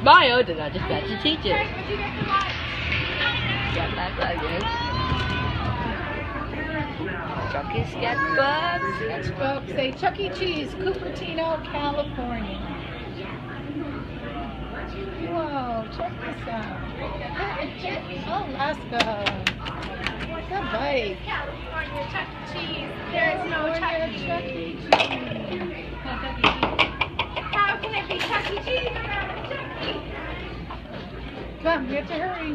Mario did not dispatch the teacher. Got back again. Chucky Sketchbook. Sketchbook. Say Chuck E. Cheese, Cupertino, California. Whoa, check this out. Oh, Alaska. Good bike. California Chuck E. Cheese. There's no Chuck E. Chuck E. Cheese. How can it be Chuck E. Cheese without Chuck E.? Come, we have to hurry.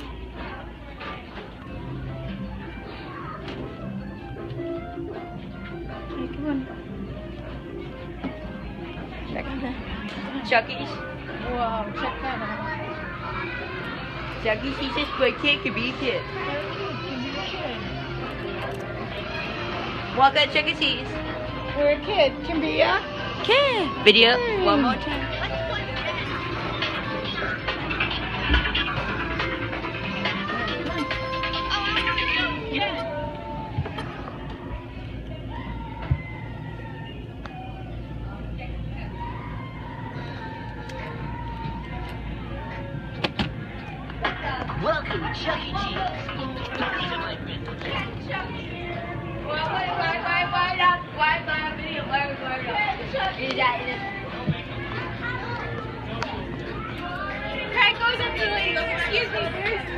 Hey, come on. Check it out. Chucky's. Whoa, check that out. Chucky, he says, "Boy, kid can be a kid." Welcome to Chuck E. Cheese. We're a kid. Can be a Kid. Video. One more time. Welcome to Chuck E. Cheese. These are my friends. Why video? Craig goes up to the lady and goes, "Excuse me,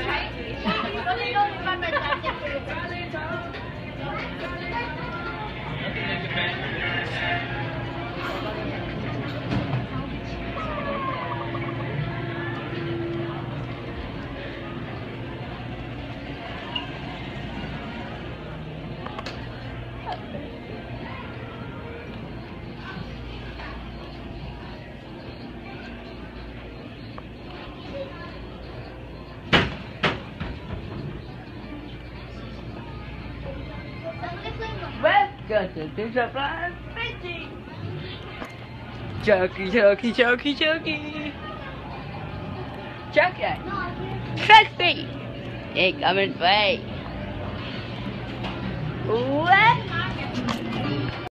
Welcome to Surprise Fishing. Chucky, Chucky, Chucky, Chucky. Chucky. Trust me. Ain't coming away. What?